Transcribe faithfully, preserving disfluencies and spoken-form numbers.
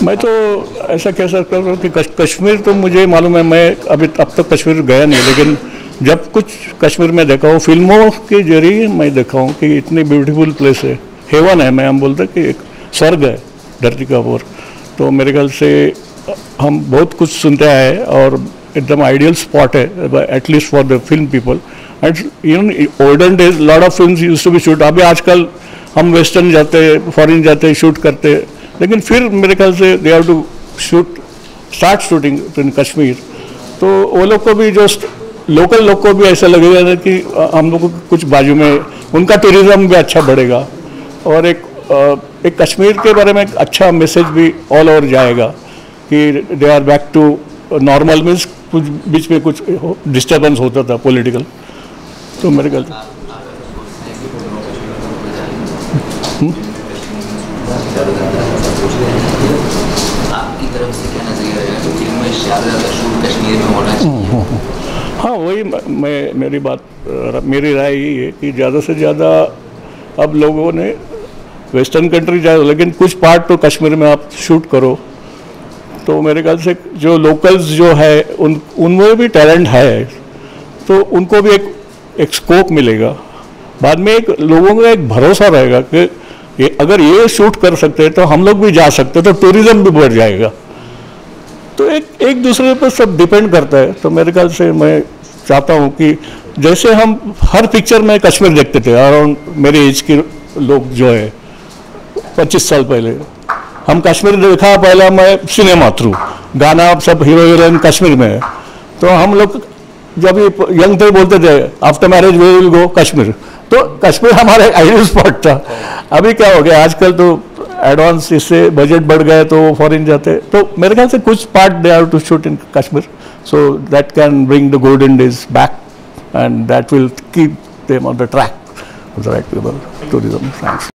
मैं तो ऐसा कह सकता हूँ कि कश्मीर तो मुझे मालूम है, मैं अभी अब तक कश्मीर गया नहीं, लेकिन जब कुछ कश्मीर में देखा हूँ फिल्मों के जरिए मैं देखा हूँ कि इतनी ब्यूटीफुल प्लेस है, हेवन है। मैं हम बोलते कि एक स्वर्ग है धरती का ऊपर। तो मेरे ख्याल से हम बहुत कुछ सुनते आए और एकदम आइडियल स्पॉट है at least for the film people. And in olden days lot of films used to be shoot. अभी आजकल हम वेस्टर्न जाते, फॉरेन जाते, शूट करते, लेकिन फिर मेरे ख्याल से they have to shoot start shooting in Kashmir. तो वो लोग को भी जो लोकल लोग को भी ऐसा लगेगा कि हम लोग को कुछ बाजू में उनका टूरिज्म भी अच्छा बढ़ेगा और एक एक कश्मीर के बारे में एक अच्छा मैसेज भी ऑल ओवर जाएगा कि they are back to normal. Means कुछ बीच में कुछ डिस्टर्बेंस होता था पॉलिटिकल। तो मेरे ख्याल से आपकी तरफ से क्या नजरिया है कि फिल्म में ज़्यादा शूट कश्मीर में होना चाहिए? हाँ, वही मैं मेरी बात मेरी राय यही है कि ज़्यादा से ज़्यादा अब लोगों ने वेस्टर्न कंट्री जाए, लेकिन कुछ पार्ट तो कश्मीर में आप शूट करो। तो मेरे ख्याल से जो लोकल्स जो है उन उनमें भी टैलेंट है, तो उनको भी एक एक स्कोप मिलेगा। बाद में एक लोगों का एक भरोसा रहेगा कि ये अगर ये शूट कर सकते हैं तो हम लोग भी जा सकते हैं, तो टूरिज्म भी बढ़ जाएगा। तो एक एक दूसरे पर सब डिपेंड करता है। तो मेरे ख्याल से मैं चाहता हूँ कि जैसे हम हर पिक्चर में कश्मीर देखते थे, अराउंड मेरे एज के लोग जो है पच्चीस साल पहले हम कश्मीर देखा, पहला मैं सिनेमा थ्रू, गाना सब हीरो हीरोइन कश्मीर में है। तो हम लोग जब यंग थे बोलते थे after marriage we will go Kashmir. तो कश्मीर हमारा आइडियल स्पॉट था। अभी क्या हो गया, आजकल तो एडवांस इससे बजट बढ़ गए तो फॉरेन जाते। तो मेरे ख्याल से कुछ part they have to shoot in Kashmir, so that can bring the golden days back and that will keep them on the track of the right people tourism. Thanks.